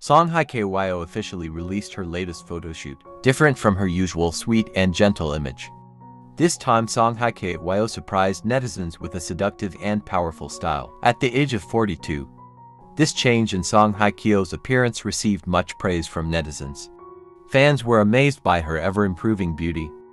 Songhyekyo officially released her latest photoshoot, different from her usual sweet and gentle image. This time Songhyekyo surprised netizens with a seductive and powerful style. At the age of 42, this change in Songhyekyo's appearance received much praise from netizens. Fans were amazed by her ever-improving beauty,